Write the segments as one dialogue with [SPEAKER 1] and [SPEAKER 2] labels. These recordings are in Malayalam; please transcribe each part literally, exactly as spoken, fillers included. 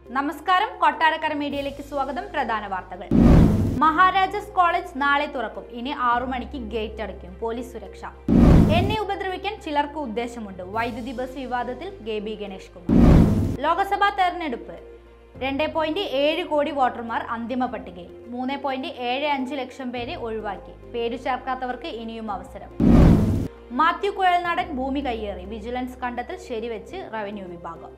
[SPEAKER 1] നമസ്കാരം, കൊട്ടാരക്കര മീഡിയയിലേക്ക് സ്വാഗതം. പ്രധാന വാർത്തകൾ. മഹാരാജാസ് കോളേജ് നാളെ തുറക്കും. ഇനി ആറു മണിക്ക് ഗേറ്റ് അടയ്ക്കും. പോലീസ് സുരക്ഷ. എന്നെ ഉപദ്രവിക്കാൻ ചിലർക്ക് ഉദ്ദേശമുണ്ട്. വൈദ്യുതി ബസ് വിവാദത്തിൽ കെ ബി ഗണേഷ് കുമാർ. ലോക്സഭാ തെരഞ്ഞെടുപ്പ്. രണ്ട് പോയിന്റ് ഏഴ് കോടി വോട്ടർമാർ അന്തിമ പട്ടികയിൽ. മൂന്ന് പോയിന്റ് ഏഴ് അഞ്ച് ലക്ഷം പേരെ ഒഴിവാക്കി. പേരു ചേർക്കാത്തവർക്ക് ഇനിയും അവസരം. മാത്യു കുഴൽനാടൻ ഭൂമി കയ്യേറി. വിജിലൻസ് കണ്ടെത്തൽ ശരിവെച്ച് റവന്യൂ വിഭാഗം.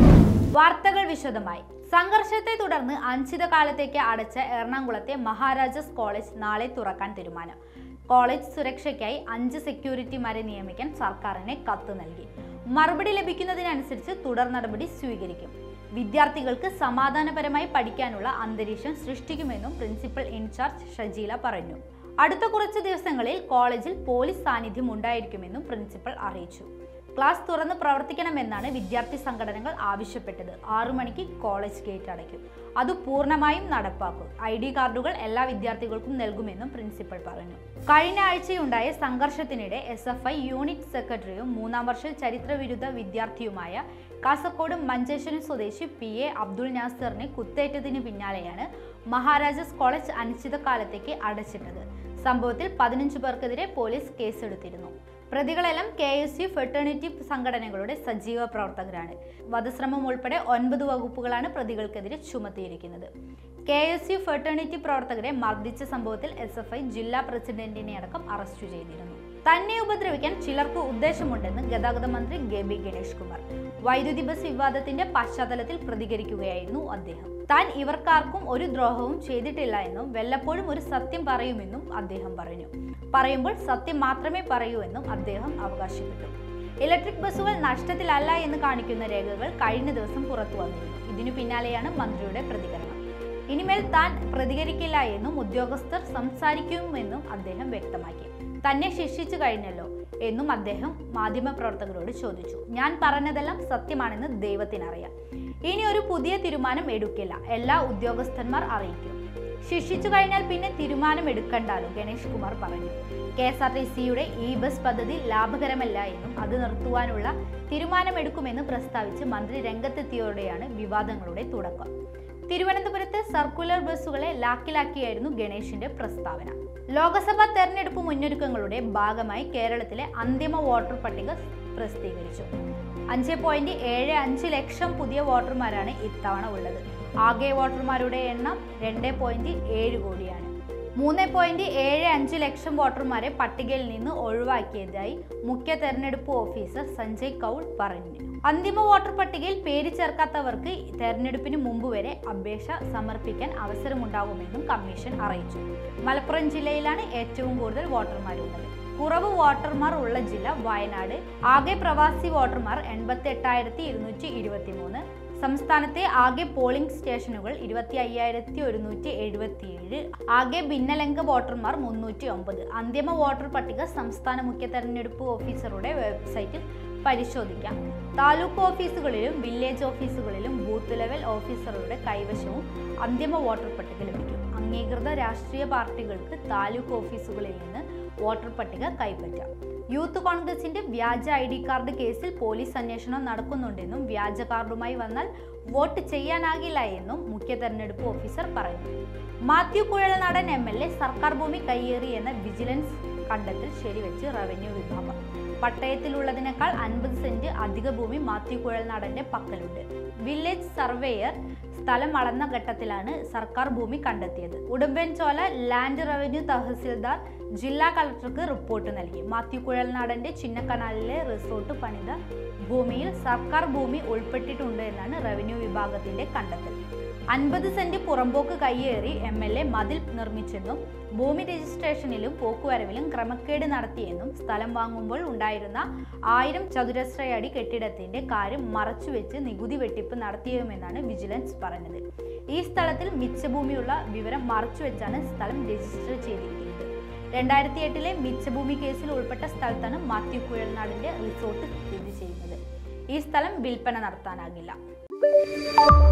[SPEAKER 1] വാർത്തകൾ വിശദമായി. സംഘർഷത്തെ തുടർന്ന് അനിശ്ചിതകാലത്തേക്ക് അടച്ച എറണാകുളത്തെ മഹാരാജാസ് കോളേജ് നാളെ തുറക്കാൻ തീരുമാനം. കോളേജ് സുരക്ഷയ്ക്കായി അഞ്ച് സെക്യൂരിറ്റിമാരെ നിയമിക്കാൻ സർക്കാരിന് കത്ത് നൽകി. മറുപടി ലഭിക്കുന്നതിനനുസരിച്ച് തുടർ നടപടി സ്വീകരിക്കും. വിദ്യാർത്ഥികൾക്ക് സമാധാനപരമായി പഠിക്കാനുള്ള അന്തരീക്ഷം സൃഷ്ടിക്കുമെന്നും പ്രിൻസിപ്പൽ ഇൻചാർജ് ഷജീല പറഞ്ഞു. അടുത്ത കുറച്ച് ദിവസങ്ങളിൽ കോളേജിൽ പോലീസ് സാന്നിധ്യം ഉണ്ടായിരിക്കുമെന്നും പ്രിൻസിപ്പൽ അറിയിച്ചു. ക്ലാസ് തുറന്ന് പ്രവർത്തിക്കണമെന്നാണ് വിദ്യാർത്ഥി സംഘടനകൾ ആവശ്യപ്പെട്ടത്. ആറു മണിക്ക് കോളേജ് ഗേറ്റ് അടയ്ക്കും. അത് പൂർണ്ണമായും നടപ്പാക്കും. ഐ ഡി കാർഡുകൾ എല്ലാ വിദ്യാർത്ഥികൾക്കും നൽകുമെന്നും പ്രിൻസിപ്പൽ പറഞ്ഞു. കഴിഞ്ഞ ആഴ്ചയുണ്ടായ സംഘർഷത്തിനിടെ എസ് എഫ് ഐ യൂണിറ്റ് സെക്രട്ടറിയും മൂന്നാം വർഷ ചരിത്രവിരുദ്ധ വിദ്യാർത്ഥിയുമായ കാസർഗോഡ് മഞ്ചേശ്വരം സ്വദേശി പി എ അബ്ദുൾ നാസറിനെ കുത്തേറ്റതിന് പിന്നാലെയാണ് മഹാരാജാസ് കോളേജ് അനിശ്ചിതകാലത്തേക്ക് അടച്ചിട്ടത്. സംഭവത്തിൽ പതിനഞ്ചു പേർക്കെതിരെ പോലീസ് കേസെടുത്തിരുന്നു. പ്രതികളെല്ലാം കെ എസ് യു ഫെറ്റേണിറ്റി സംഘടനകളുടെ സജീവ പ്രവർത്തകരാണ്. വധശ്രമം ഉൾപ്പെടെ ഒൻപത് വകുപ്പുകളാണ് പ്രതികൾക്കെതിരെ ചുമത്തിയിരിക്കുന്നത്. കെ എസ് യു ഫെറ്റേണിറ്റി പ്രവർത്തകരെ മർദ്ദിച്ച സംഭവത്തിൽ എസ് എഫ് ഐ ജില്ലാ പ്രസിഡന്റിനെ അടക്കം അറസ്റ്റ് ചെയ്തിരുന്നു. തന്നെ ഉപദ്രവിക്കാൻ ചിലർക്ക് ഉദ്ദേശമുണ്ടെന്ന് ഗതാഗത മന്ത്രി കെ ബി ഗണേഷ് കുമാർ. വൈദ്യുതി ബസ് വിവാദത്തിന്റെ പശ്ചാത്തലത്തിൽ പ്രതികരിക്കുകയായിരുന്നു അദ്ദേഹം. താൻ ഇവർക്കാർക്കും ഒരു ദ്രോഹവും ചെയ്തിട്ടില്ല എന്നും വല്ലപ്പോഴും ഒരു സത്യം പറയുമെന്നും അദ്ദേഹം പറഞ്ഞു. പറയുമ്പോൾ സത്യം മാത്രമേ പറയൂ എന്നും അദ്ദേഹം അവകാശപ്പെട്ടു. ഇലക്ട്രിക് ബസ്സുകൾ നഷ്ടത്തിലല്ല എന്ന് കാണിക്കുന്ന രേഖകൾ കഴിഞ്ഞ ദിവസം പുറത്തു വന്നിരുന്നു. ഇതിനു പിന്നാലെയാണ് മന്ത്രിയുടെ പ്രതികരണം. ഇനിമേൽ താൻ പ്രതികരിക്കില്ല എന്നും ഉദ്യോഗസ്ഥർ സംസാരിക്കുമെന്നും അദ്ദേഹം വ്യക്തമാക്കി. തന്നെ ശിക്ഷിച്ചു കഴിഞ്ഞല്ലോ എന്നും അദ്ദേഹം മാധ്യമപ്രവർത്തകരോട് ചോദിച്ചു. ഞാൻ പറഞ്ഞതെല്ലാം സത്യമാണെന്ന് ദൈവത്തിനറിയാം. ഇനി ഒരു പുതിയ തീരുമാനം എടുക്കില്ല. എല്ലാ ഉദ്യോഗസ്ഥന്മാർ അറിയിക്കും. ശിക്ഷിച്ചു കഴിഞ്ഞാൽ പിന്നെ തീരുമാനം എടുക്കണ്ടല്ലോ, ഗണേഷ് കുമാർ പറഞ്ഞു. കെ എസ് ആർ ടി സിയുടെ ഇ ബസ് പദ്ധതി ലാഭകരമല്ല എന്നും അത് നിർത്തുവാനുള്ള തീരുമാനമെടുക്കുമെന്ന് പ്രസ്താവിച്ച് മന്ത്രി രംഗത്തെത്തിയോടെയാണ് വിവാദങ്ങളുടെ തുടക്കം. തിരുവനന്തപുരത്ത് സർക്കുലർ ബസ്സുകളെ ലാക്കിലാക്കിയായിരുന്നു ഗണേഷിന്റെ പ്രസ്താവന. ലോക്സഭാ തെരഞ്ഞെടുപ്പ് മുന്നൊരുക്കങ്ങളുടെ ഭാഗമായി കേരളത്തിലെ അന്തിമ വോട്ടർ പട്ടിക പ്രസിദ്ധീകരിച്ചു. അഞ്ച് പോയിന്റ് ഏഴ് അഞ്ച് ലക്ഷം പുതിയ വോട്ടർമാരാണ് ഇത്തവണ ഉള്ളത്. ആകെ വോട്ടർമാരുടെ എണ്ണം രണ്ട് പോയിന്റ് ഏഴ് കോടിയാണ്. മൂന്ന് പോയിന്റ് ഏഴ് അഞ്ച് ലക്ഷം വോട്ടർമാരെ പട്ടികയിൽ നിന്ന് ഒഴിവാക്കിയതായി മുഖ്യ തെരഞ്ഞെടുപ്പ് ഓഫീസർ സഞ്ജയ് കൗൾ പറഞ്ഞു. അന്തിമ വോട്ടർ പട്ടികയിൽ പേര് ചേർക്കാത്തവർക്ക് തെരഞ്ഞെടുപ്പിന് മുമ്പ് വരെ അപേക്ഷ സമർപ്പിക്കാൻ അവസരമുണ്ടാകുമെന്നും കമ്മീഷൻ അറിയിച്ചു. മലപ്പുറം ജില്ലയിലാണ് ഏറ്റവും കൂടുതൽ വോട്ടർമാരുള്ളത്. കുറവ് വോട്ടർമാർ ഉള്ള ജില്ല വയനാട്. ആകെ പ്രവാസി വോട്ടർമാർ എൺപത്തി എട്ടായിരത്തി ഇരുന്നൂറ്റി ഇരുപത്തി മൂന്ന്. സംസ്ഥാനത്തെ ആകെ പോളിംഗ് സ്റ്റേഷനുകൾ ഇരുപത്തി അയ്യായിരത്തി ഒരുന്നൂറ്റി എഴുപത്തി ഏഴ്. ആകെ ഭിന്നലിംഗ വോട്ടർമാർ മുന്നൂറ്റി ഒമ്പത്. അന്തിമ വോട്ടർ പട്ടിക സംസ്ഥാന മുഖ്യ തെരഞ്ഞെടുപ്പ് ഓഫീസറുടെ വെബ്സൈറ്റിൽ പരിശോധിക്കാം. താലൂക്ക് ഓഫീസുകളിലും വില്ലേജ് ഓഫീസുകളിലും ബൂത്ത് ലെവൽ ഓഫീസറുടെ കൈവശവും അന്തിമ വോട്ടർ പട്ടിക ലഭിക്കും. അംഗീകൃത രാഷ്ട്രീയ പാർട്ടികൾക്ക് താലൂക്ക് ഓഫീസുകളിൽ നിന്ന് വോട്ടർ പട്ടിക കൈപ്പറ്റാം. യൂത്ത് കോൺഗ്രസിന്റെ വ്യാജ ഐ ഡി കാർഡ് കേസിൽ പോലീസ് അന്വേഷണം നടക്കുന്നുണ്ടെന്നും വ്യാജ കാർഡുമായി വന്നാൽ വോട്ട് ചെയ്യാനാകില്ല എന്നും മുഖ്യ തെരഞ്ഞെടുപ്പ് ഓഫീസർ പറഞ്ഞു. Mathew Kuzhalnadan M L A സർക്കാർ ഭൂമി കയ്യേറി എന്ന വിജിലൻസ് കണ്ടെത്തൽ ശരിവെച്ച് റവന്യൂ വിഭാഗം. പട്ടയത്തിലുള്ളതിനേക്കാൾ അൻപത് സെന്റ് അധിക ഭൂമി മാത്യു കുഴൽനാടന്റെ പക്കലുണ്ട്. വില്ലേജ് സർവേയർ സ്ഥലം അളന്ന ഘട്ടത്തിലാണ് സർക്കാർ ഭൂമി കണ്ടെത്തിയത്. ഉടുമ്പൻചോല ലാൻഡ് റവന്യൂ തഹസിൽദാർ ജില്ലാ കളക്ടർക്ക് റിപ്പോർട്ട് നൽകി. മാത്യു കുഴൽനാടന്റെ ചിന്നക്കനാലിലെ റിസോർട്ട് പണിത ഭൂമിയിൽ സർക്കാർ ഭൂമി ഉൾപ്പെട്ടിട്ടുണ്ട് എന്നാണ് റവന്യൂ വിഭാഗത്തിന്റെ കണ്ടെത്തൽ. അൻപത് സെന്റ് പുറമ്പോക്ക് കയ്യേറി എം എൽ എ മതിൽ നിർമ്മിച്ചെന്നും ഭൂമി രജിസ്ട്രേഷനിലും പോക്കുവരവിലും ക്രമക്കേട് നടത്തിയെന്നും സ്ഥലം വാങ്ങുമ്പോൾ ഉണ്ടായിരുന്ന ആയിരം ചതുരശ്രയടി കെട്ടിടത്തിന്റെ കാര്യം മറച്ചുവെച്ച് നികുതി വെട്ടിപ്പ് നടത്തിയുമെന്നാണ് വിജിലൻസ് പറഞ്ഞത്. ഈ സ്ഥലത്തിൽ മിച്ചഭൂമിയുള്ള വിവരം മറച്ചുവെച്ചാണ് സ്ഥലം രജിസ്റ്റർ ചെയ്തിരിക്കുന്നത്. രണ്ടായിരത്തി എട്ടിലെ മിച്ചഭൂമി കേസിൽ ഉൾപ്പെട്ട സ്ഥലത്താണ് മാത്യു കുഴൽനാടിന്റെ റിസോർട്ട് സ്ഥിതി ചെയ്യുന്നത്. ഈ സ്ഥലം വിൽപ്പന നടത്താനാകില്ല.